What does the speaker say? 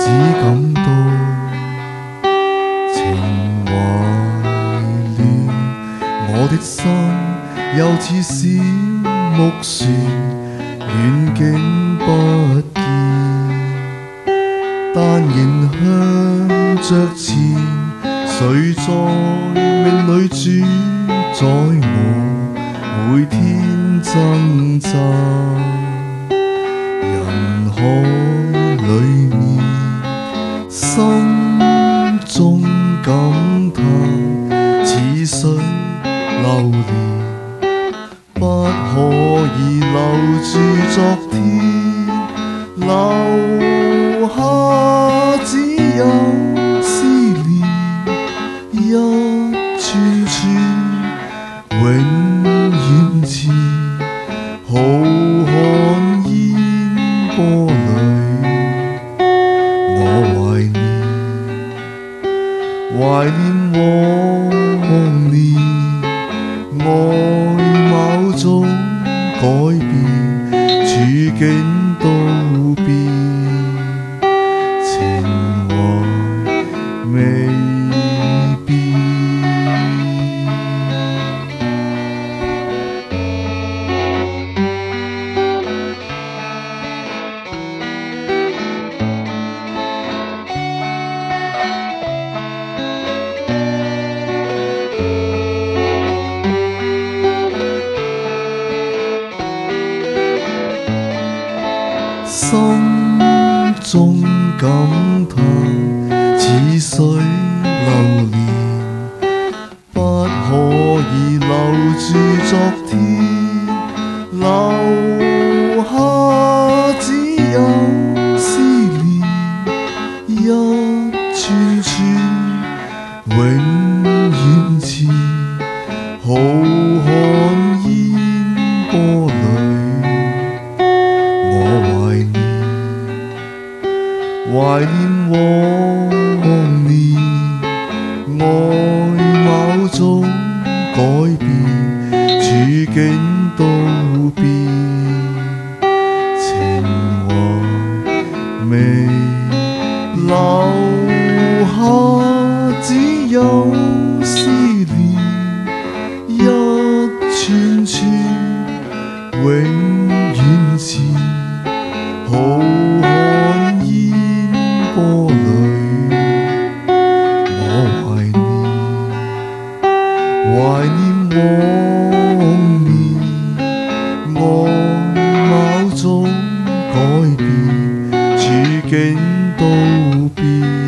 感到情懷亂，我的心又似小木船，遠景不見，但仍向着前。誰在命裏主宰我？每天掙扎，人海裏面，心中感嘆，似水流年，不可以留住昨天，留下只有思念。一串串永遠似浩瀚煙波裏，我懷念往年，外貌中改變，處境都變，情懷未心中感嘆，似水流年，不可以留住昨天，留下只有思念，一串串永遠似浩瀚煙波裏。懷念往年，外貌中改變，處境都變，情懷未留下，只有思念，一串串永遠似浩瀚煙波裏，我懷念往年，外貌中改變，處境都變。